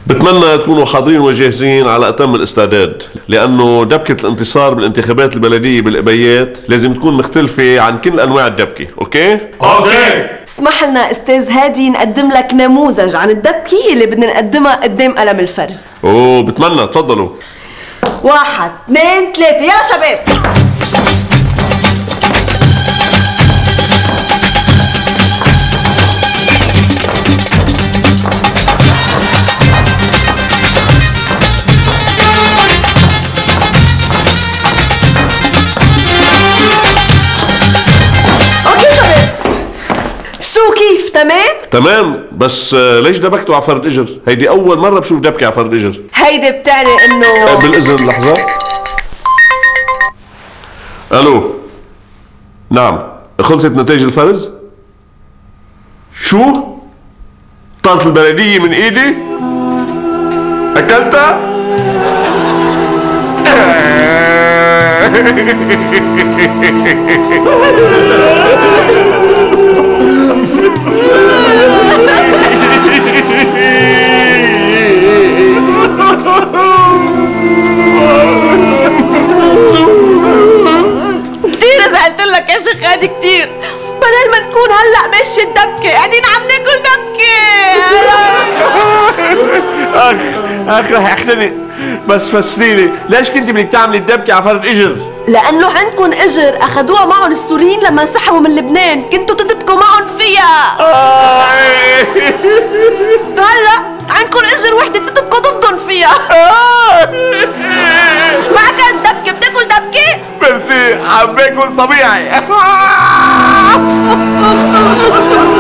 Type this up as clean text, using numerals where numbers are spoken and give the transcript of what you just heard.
بتمنى تكونوا حاضرين وجاهزين على أتم الاستعداد، لأنه دبكة الانتصار بالانتخابات البلدية بالقبيات لازم تكون مختلفة عن كل أنواع الدبكة. أوكي؟ اسمح لنا استاذ هادي نقدم لك نموذج عن الدبكة اللي بدنا نقدمها قدام قلم الفرز. بتمنى. تفضلوا. 1 2 3 يا شباب. شو كيف؟ تمام. بس ليش دبكتوا على فرد اجر؟ هيدي اول مرة بشوف دبكة على فرد اجر. هيدي بتعني انه بالاذن لحظة. الو. نعم، خلصت نتائج الفرز؟ شو؟ طارت البلدية من ايدي؟ اكلتها؟ كتير زعلت لك يا شيخ هادي كتير. بدل ما نكون هلا ماشي الدبكة قاعدين عم ناكل دبكة. اخ رح اختنق. بس فسريلي ليش كنت بدك تعملي الدبكة على فرد اجر؟ لأنه عندكم اجر أخدوها معهم السوريين لما انسحبوا من لبنان، كنتوا تدبكوا معهم فيها. هلا عندكم اجر وحدة بتدبكوا ضدهم فيها. ما أكلت دبكة بتاكل دبكة؟ ميرسي، عم باكل صبيعي.